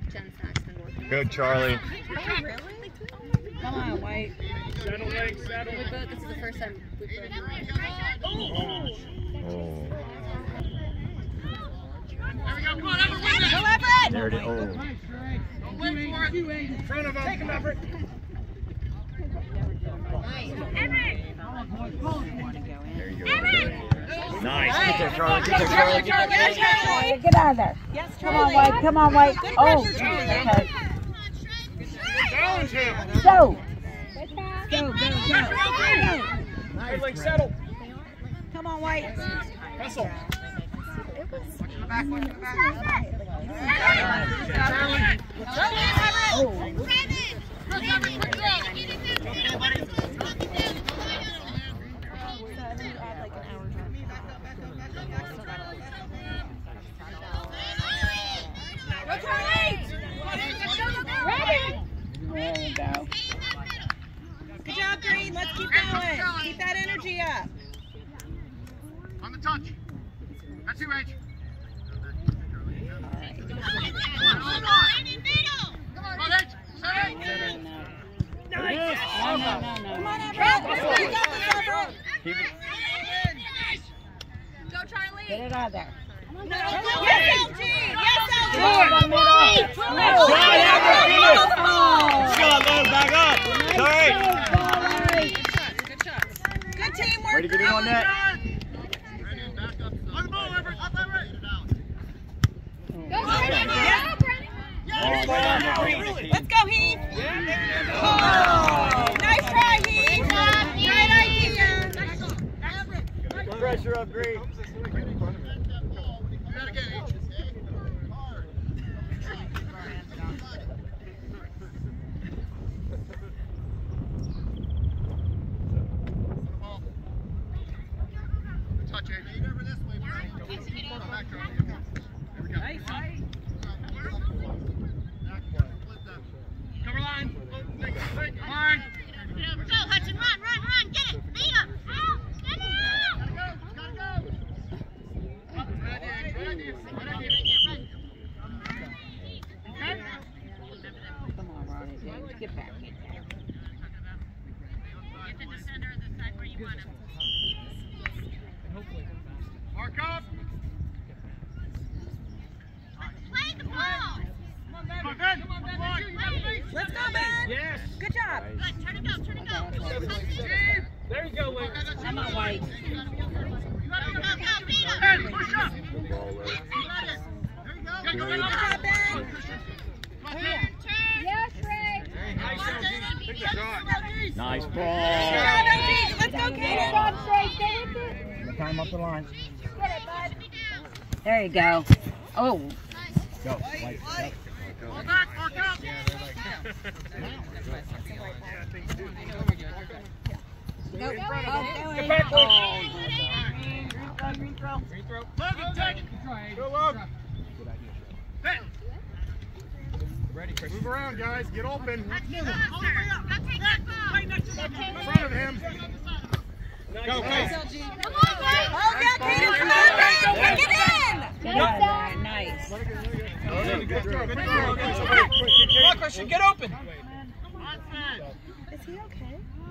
Good, Charlie. Oh, really? Come on, White. Settle, Lake, settle. This is the first time we've both. Oh. There it is. Oh. Wait for it. In front of him. Take him, Everett. There you go. Nice. Get there, Charlie. Get there, Charlie. Get out of there. Yes, Charlie. Come on, White. Come on, White. Oh, okay. Challenge him. Go. Go. Nice, Lake, settle. Come on, White. Hustle. There you go. Good job, Green. Let's keep going. Keep that energy up. On the touch. That's you, H. Come on, H. Say it. No. Come on, Everett. You got this, Everett. Go, Charlie. Get it out of there. Yes, LG. Back up. Sorry. Good shot. Good teamwork. Ready to get in on that? On the ball, Everett. Up, Everett. Let's go, Heath. Oh, nice try, Heath. Great idea. Pressure up, Green. Touch, H. Over this way, bro. Nice. Cover line. Line. Go, Hudson, run. Get it. Beat him. Out. Get it. Gotta go. Good idea. Okay? Come on, Ronnie. Get back. Get to the center of the side where you want him. Mark up. Play the ball. Come on, Ben. Let's go, Ben. Yes. Good job. Good. Turn it go. There you go, Link. Come on, White. Go, beat him. Ben, push up. There you go. Go, Good job, Ben. Yes, Ray. Take the shot. Nice Good ball. job, LG. Let's go, Kaden. Time up the line. There you go. Oh. Go. White. Ball back, mark up. Go. Get back, Green throw. Logan, take it. Go, Logan. Ben. Ready, Chris. Move around, guys. Get open. In front of him. Go, go. Come on, Oh, yeah, Kaden. Come on, Ben. Get in. Get out of there. Nice. Good throw. Come on, Christian. Get open. Is he okay?